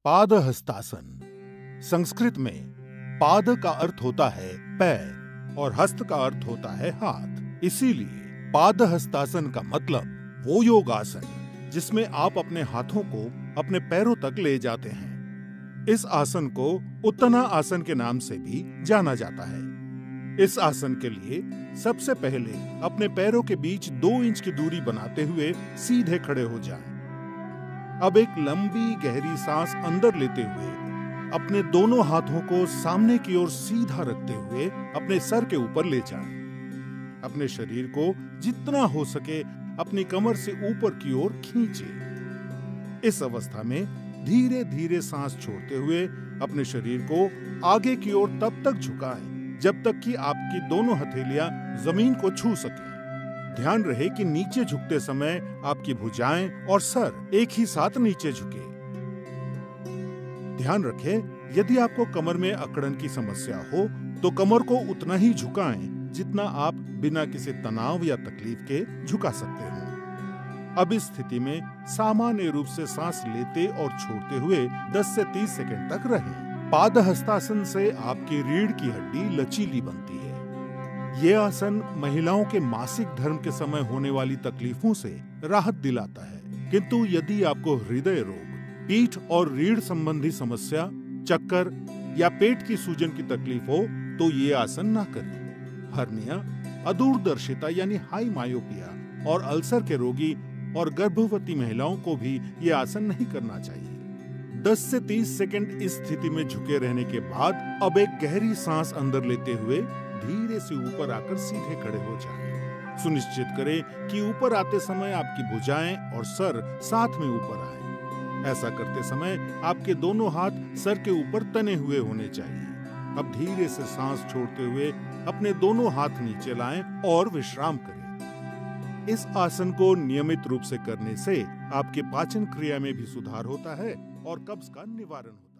पादहस्तासन। संस्कृत में पाद का अर्थ होता है पैर और हस्त का अर्थ होता है हाथ। इसीलिए पादहस्तासन का मतलब वो योगासन जिसमें आप अपने हाथों को अपने पैरों तक ले जाते हैं। इस आसन को उत्तना आसन के नाम से भी जाना जाता है। इस आसन के लिए सबसे पहले अपने पैरों के बीच 2 इंच की दूरी बनाते हुए सीधे खड़े हो जाएं। अब एक लंबी गहरी सांस अंदर लेते हुए अपने दोनों हाथों को सामने की ओर सीधा रखते हुए अपने सर के ऊपर ले जाएं। अपने शरीर को जितना हो सके अपनी कमर से ऊपर की ओर खींचें। इस अवस्था में धीरे धीरे सांस छोड़ते हुए अपने शरीर को आगे की ओर तब तक झुकाएं जब तक कि आपकी दोनों हथेलियां जमीन को छू सकें। ध्यान रहे कि नीचे झुकते समय आपकी भुजाएं और सर एक ही साथ नीचे झुके। ध्यान रखें, यदि आपको कमर में अकड़न की समस्या हो तो कमर को उतना ही झुकाएं जितना आप बिना किसी तनाव या तकलीफ के झुका सकते हो। अब इस स्थिति में सामान्य रूप से सांस लेते और छोड़ते हुए 10 से 30 सेकंड तक रहें। पादहस्तासन से आपकी रीढ़ की हड्डी लचीली बनती है। ये आसन महिलाओं के मासिक धर्म के समय होने वाली तकलीफों से राहत दिलाता है। किंतु यदि आपको हृदय रोग, पीठ और रीढ़ संबंधी समस्या, चक्कर या पेट की सूजन की तकलीफ हो तो ये आसन ना करें। हर्निया, अदूरदर्शिता यानी हाई मायोपिया और अल्सर के रोगी और गर्भवती महिलाओं को भी ये आसन नहीं करना चाहिए। 10 से 30 सेकंड इस स्थिति में झुके रहने के बाद अब एक गहरी सांस अंदर लेते हुए धीरे से ऊपर आकर सीधे खड़े हो जाएं। सुनिश्चित करें कि ऊपर आते समय आपकी भुजाएं और सर साथ में ऊपर आए। ऐसा करते समय आपके दोनों हाथ सर के ऊपर तने हुए होने चाहिए। अब धीरे से सांस छोड़ते हुए अपने दोनों हाथ नीचे लाएं और विश्राम करें। इस आसन को नियमित रूप से करने से आपके पाचन क्रिया में भी सुधार होता है और कब्ज का निवारण होता है।